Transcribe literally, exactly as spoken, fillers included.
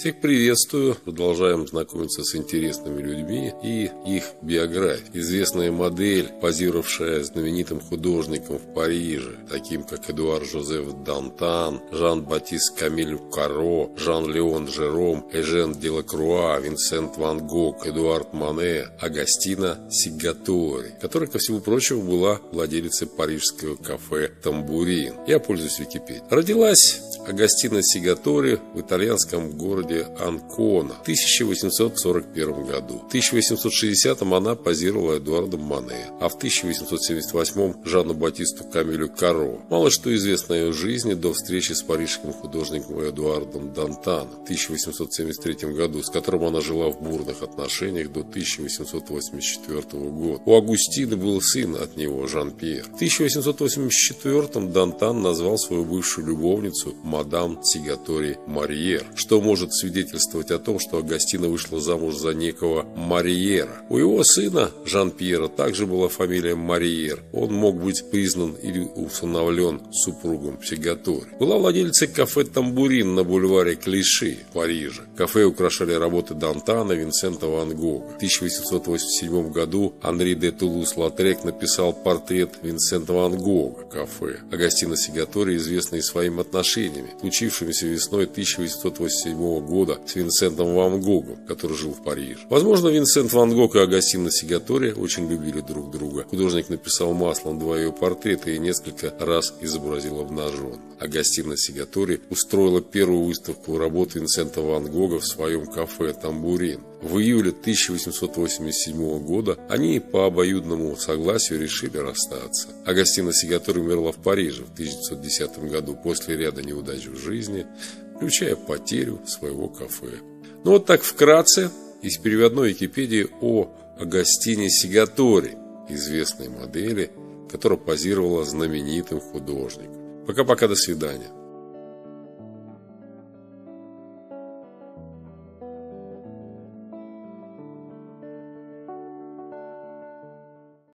Всех приветствую. Продолжаем знакомиться с интересными людьми и их биографией. Известная модель, позировавшая знаменитым художником в Париже, таким как Эдуард Жозеф Дантан, Жан-Батист Камиль Каро, Жан-Леон Жером, Эжен Делакруа, Винсент Ван Гог, Эдуард Мане, Агастина Сигатори, которая, ко всему прочему, была владелицей парижского кафе «Тамбурин». Я пользуюсь Википедией. Родилась Агастина Сигатори в итальянском городе Анкона в тысяча восемьсот сорок первом году. В тысяча восемьсот шестидесятом она позировала Эдуарду Мане, а в тысяча восемьсот семьдесят восьмом Жанну Батисту Камилю Каро. Мало что известно о ее жизни до встречи с парижским художником Эдуардом Дантаном в тысяча восемьсот семьдесят третьем году, с которым она жила в бурных отношениях до тысяча восемьсот восемьдесят четвёртого года. У Агустины был сын от него, Жан-Пьер. В тысяча восемьсот восемьдесят четвёртом Дантан назвал свою бывшую любовницу мадам Сигатори Марьер, что может свидетельствовать о том, что Агастина вышла замуж за некого Марьера. У его сына Жан-Пьера также была фамилия Марьер. Он мог быть признан или усыновлен супругом Сигатори. Была владелицей кафе «Тамбурин» на бульваре Клиши в Париже. Кафе украшали работы Дантана, Винсента Ван Гога. В тысяча восемьсот восемьдесят седьмом году Анри де Тулус-Латрек написал портрет Винсента Ван Гога кафе. Агастина Сигатори известна и своими отношениями, случившимися весной тысяча восемьсот восемьдесят седьмого года с Винсентом Ван Гогом, который жил в Париже. Возможно, Винсент Ван Гог и Агастина Сигатори очень любили друг друга. Художник написал маслом два ее портрета и несколько раз изобразил обнажен. Агастина Сигатори устроила первую выставку работ Винсента Ван Гога в своем кафе «Тамбурин». В июле тысяча восемьсот восемьдесят седьмого года они по обоюдному согласию решили расстаться. Агастина Сигатори умерла в Париже в тысяча девятьсот десятом году после ряда неудач в жизни, включая потерю своего кафе. Ну вот так вкратце из переводной Википедии о Агастине Сигатори, известной модели, которая позировала знаменитым художником. Пока-пока, до свидания.